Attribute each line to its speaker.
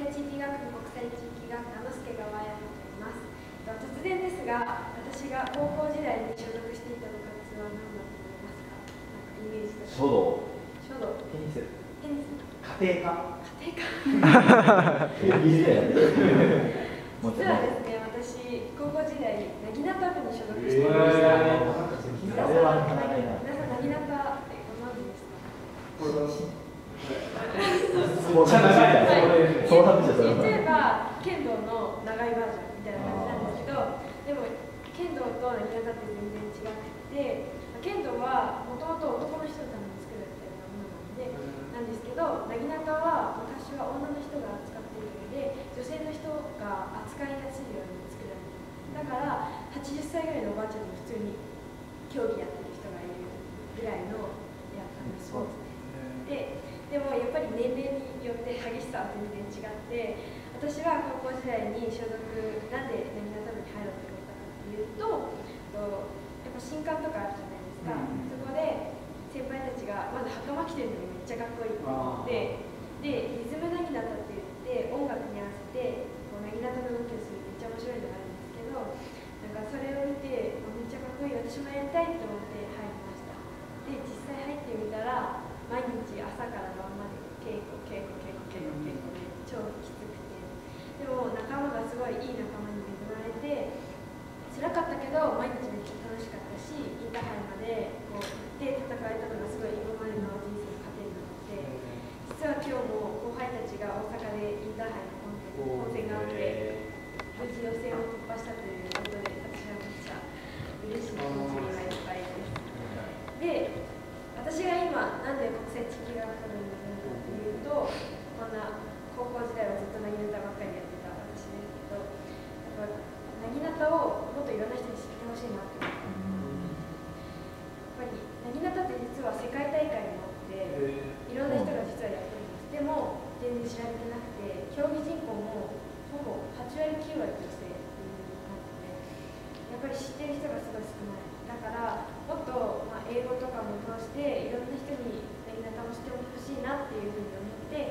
Speaker 1: 地域学部国際地域学科の助川彩と言います。突然ですが、私が高校時代に所属していた部活は何だと思いますか？なんかイメージとか。
Speaker 2: 書道。
Speaker 1: 書道。
Speaker 2: テニス。
Speaker 1: テニス。
Speaker 2: 家庭科。
Speaker 1: 家庭科。実はですね、私高校時代なぎなた部に所属していました。皆さんなぎなたってご存知ですか？言えば剣道の長いバージョンみたいな感じなんですけど、でも剣道となぎなたって全然違くて、剣道はもともと男の人のために作られたようなものなんですけど、なぎなたは昔は女の人が扱っているので、女性の人が扱いやすいように作られている。だから80歳ぐらいのおばあちゃんに普通に競技やってる人がいるぐらいのスポーツで。でもやっぱり年齢によって激しさは全然違って、私は高校時代に所属、なんでなぎなた部に入ろうと思ったかっていうと、やっぱ新刊とかあるじゃないですか。そこで先輩たちがまず袴着てるのにめっちゃかっこいいと思って、でリズムなぎなたって言って音楽に合わせてこうなぎなたの動きをするめっちゃ面白いのがあるんですけど、なんかそれを見てめっちゃかっこいい、私もやりたいと思って入りました。で実際入ってみたら毎日朝から晩まで稽古で超きつくて、でも仲間がすごいいい仲間に恵まれて辛かったけど毎日めっちゃ楽しかったし、インターハイまでこう行って戦えたのがすごい今までの人生の糧になって、実は今日も後輩たちが大阪でインターハイの本戦があって無事予選を突破したということで、私はめっちゃ嬉しい気持ちがいっぱいです。で私が今なんで国際地域学科になるのかというと、こんな高校時代はずっとなぎなたばっかりやってた私ですけど、やっぱなぎなたをもっといろんな人に知ってほしいなって思って、やっぱりなぎなたって実は世界大会もあっていろんな人が実はやってるんです。でも全然知られてなくて、競技人口もほぼ8割9割女性なので、やっぱり知ってる人がすごい少ない。だからもっと英語とかも通していろんな人になぎなたを知ってほしいなっていうふうに思って、